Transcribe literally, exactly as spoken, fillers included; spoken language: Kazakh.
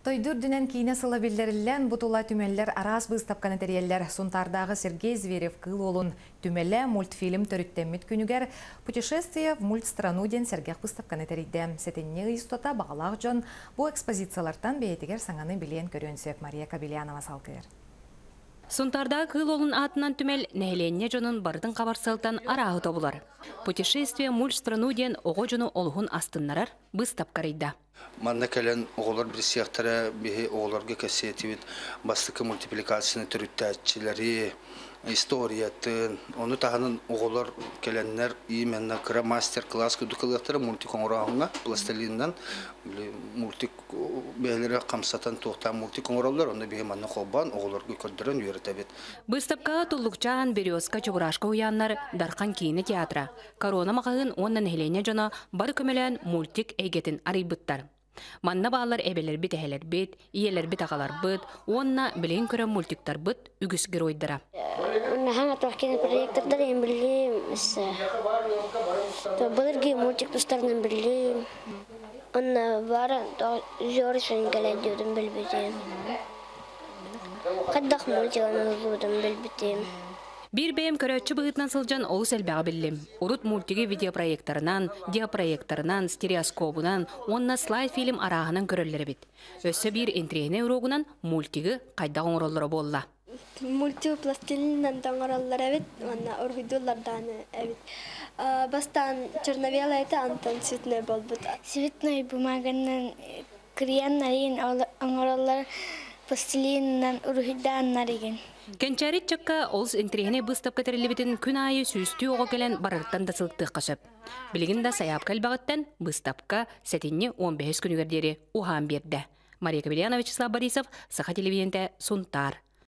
Тойдур дүнен кейіне сыла білдерілен бұтула түмеллер арас бұстапқаны тәрелер Сунтардағы Сергей Зверев кыл олын түмелі мультфильм төріттеммет күнігер «Путешествие в мультстрану» ден сәргеқ бұстапқаны тәрейді. Сәтенне ұйыстота бағалақ жон бұл экспозициялартан бейетігер саңаны білен көрінсөп Мария Кабелянова салқыр. Сунтарда кыл олын атынан түмел нәйленне жонын бардың қабарсалтан арағы тобулар. «Путешествие в мультстрану» ден оғы жону олғын астыннарар бұстапқарыйда. Манна кэлен оғылар бір сияқтары бейі оғыларға кәсетевет бастықы мультипликацияны түріттәтчілері, историятын, оны тағанын оғылар кәленнер именна кіра мастер-класс күдікіліктері мультик оңырағыңа, пластилиннан мультик бәлері қамсатан тоқтан мультик оңыраулар, оны бейі манна қолбан оғыларға көрдірін үйретәбет. Бұстапқа Тұллықчан, Березка, Чебурашка уяннар дарқан кейіні театра. Корона мағағын оннан әйлене жона бар көмелен мультик әйгетін арайбыттар. Манна бағалар әбелер бит әхелер бит, иелер бит ағалар бит, онна білген көрі мультиктар бит үгісгер ойдыра. Онна хаңа тоқкен проектордар ең білгейм, бұлырге мультик тұстарынан білгейм. Онна бары жорышын кәләдеудің білбетем. Қаддақ мультиганы ұлудың білбетем. Bir beyim körötçü bığıtnan sılcan olus elbəği billim. Urut multigi videoproyektarынан, diaproyektarынан, stereoskobunan, onna slide film arağının körölleri bit. Össö bir entreğine urogunan multigi qayda oңrolları bolla. Multi plastilinden oңrolları evet, onna orgidullardan evet. Bastan черновела это Антон Цветной был бы. Цветной бумаганан крияннарин оңролları пластилиннен ургиданнар еген. Кенчарит чакка олс интерехне быстап кетерилибитин күн айы сүйстүү ого келен барырттан да сылыктык кашып. Билигинда саяп калбагыттан быстапка сетинни он беш күнүгердери ухан берди. Мария Кабелянова, Вячеслав Борисов, Саха телевидениеде Сунтар.